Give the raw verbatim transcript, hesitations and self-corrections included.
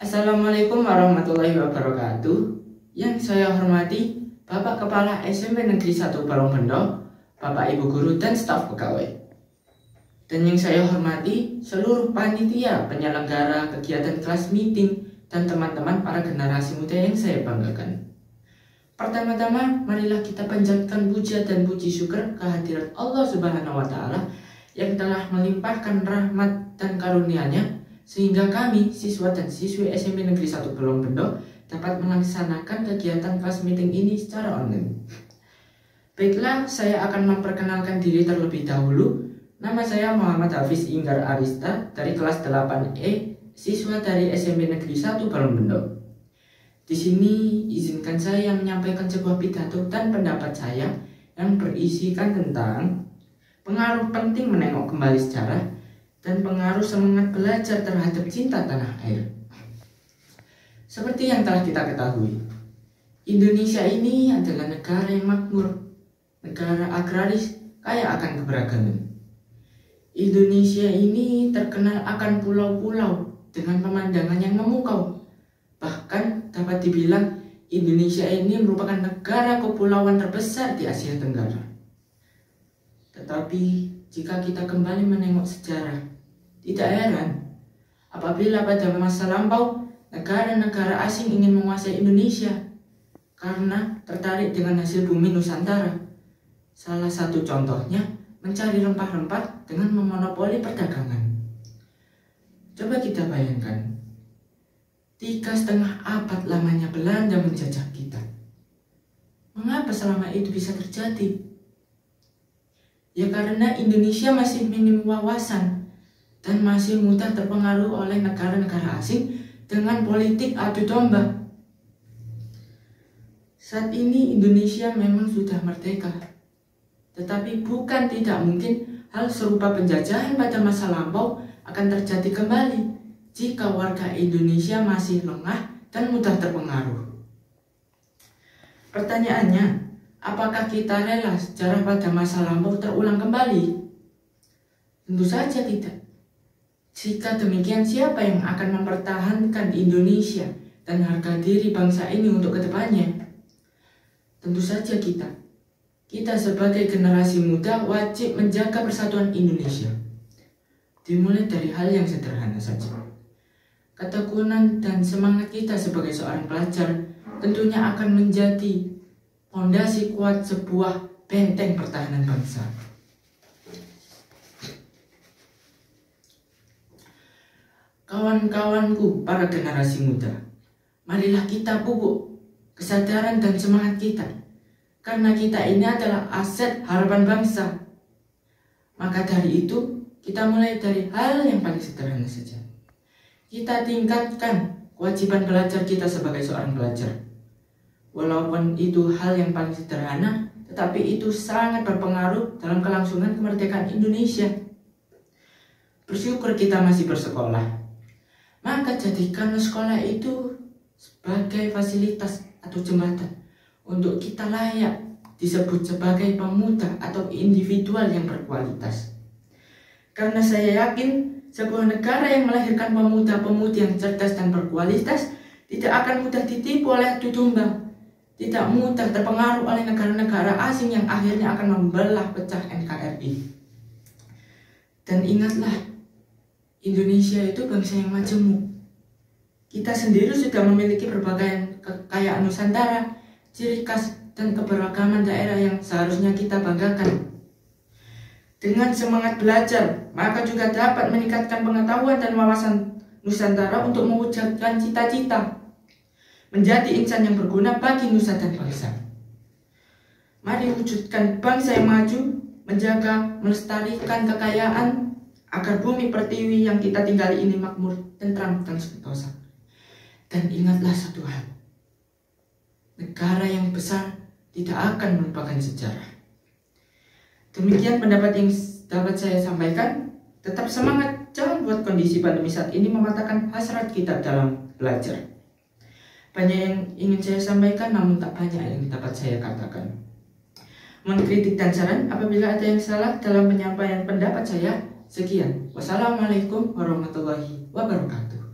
Assalamualaikum warahmatullahi wabarakatuh. Yang saya hormati Bapak Kepala S M P Negeri satu Balongbendo, Bapak Ibu Guru dan staf pegawai. Dan yang saya hormati seluruh panitia penyelenggara kegiatan kelas meeting dan teman-teman para generasi muda yang saya banggakan. Pertama-tama, marilah kita panjatkan puja dan puji syukur kehadirat Allah Subhanahu wa Ta'ala yang telah melimpahkan rahmat dan karunia-Nya sehingga kami, siswa dan siswi S M P Negeri satu Balongbendo, dapat melaksanakan kegiatan kelas meeting ini secara online. Baiklah, saya akan memperkenalkan diri terlebih dahulu. Nama saya Muhammad Hafiz Inggar Arista dari kelas delapan E, siswa dari S M P Negeri satu Balongbendo. Di sini izinkan saya menyampaikan sebuah pidato dan pendapat saya yang berisikan tentang pengaruh penting menengok kembali sejarah dan pengaruh semangat belajar terhadap cinta tanah air. Seperti yang telah kita ketahui, Indonesia ini adalah negara yang makmur, negara agraris kaya akan keberagaman. Indonesia ini terkenal akan pulau-pulau dengan pemandangan yang memukau. Bahkan dapat dibilang Indonesia ini merupakan negara kepulauan terbesar di Asia Tenggara. Tetapi jika kita kembali menengok sejarah, tidak heran apabila pada masa lampau negara-negara asing ingin menguasai Indonesia karena tertarik dengan hasil bumi Nusantara. Salah satu contohnya mencari rempah-rempah dengan memonopoli perdagangan. Coba kita bayangkan, tiga setengah abad lamanya Belanda menjajah kita. Mengapa selama itu bisa terjadi? Ya karena Indonesia masih minim wawasan dan masih mudah terpengaruh oleh negara-negara asing dengan politik adu domba. Saat ini Indonesia memang sudah merdeka, tetapi bukan tidak mungkin hal serupa penjajahan pada masa lampau akan terjadi kembali jika warga Indonesia masih lengah dan mudah terpengaruh. Pertanyaannya, apakah kita rela sejarah pada masa lampau terulang kembali? Tentu saja tidak. Jika demikian, siapa yang akan mempertahankan Indonesia dan harga diri bangsa ini untuk kedepannya? Tentu saja kita. Kita sebagai generasi muda wajib menjaga persatuan Indonesia. Dimulai dari hal yang sederhana saja. Ketekunan dan semangat kita sebagai seorang pelajar tentunya akan menjadi fondasi kuat sebuah benteng pertahanan bangsa. Kawan-kawanku, para generasi muda, marilah kita pupuk kesadaran dan semangat kita, karena kita ini adalah aset harapan bangsa. Maka dari itu, kita mulai dari hal yang paling sederhana saja. Kita tingkatkan kewajiban belajar kita sebagai seorang pelajar. Walaupun itu hal yang paling sederhana, tetapi itu sangat berpengaruh dalam kelangsungan kemerdekaan Indonesia. Bersyukur kita masih bersekolah. Maka jadikanlah sekolah itu sebagai fasilitas atau jembatan untuk kita layak disebut sebagai pemuda atau individual yang berkualitas. Karena saya yakin sebuah negara yang melahirkan pemuda-pemudi yang cerdas dan berkualitas tidak akan mudah ditipu oleh adu domba, tidak mudah terpengaruh oleh negara-negara asing yang akhirnya akan membelah pecah N K R I. Dan ingatlah, Indonesia itu bangsa yang majemuk. Kita sendiri sudah memiliki berbagai kekayaan Nusantara, ciri khas dan keberagaman daerah yang seharusnya kita banggakan. Dengan semangat belajar, maka juga dapat meningkatkan pengetahuan dan wawasan Nusantara untuk mewujudkan cita-cita menjadi insan yang berguna bagi nusa dan bangsa. Mari wujudkan bangsa yang maju, menjaga, melestarikan kekayaan agar bumi pertiwi yang kita tinggali ini makmur, tentram dan sentosa. Dan ingatlah satu hal, negara yang besar tidak akan melupakan sejarah. Demikian pendapat yang dapat saya sampaikan. Tetap semangat, jangan buat kondisi pandemi saat ini mematahkan hasrat kita dalam belajar. Banyak yang ingin saya sampaikan, namun tak banyak yang dapat saya katakan. Mohon kritik dan saran apabila ada yang salah dalam penyampaian pendapat saya. Sekian, wassalamualaikum warahmatullahi wabarakatuh.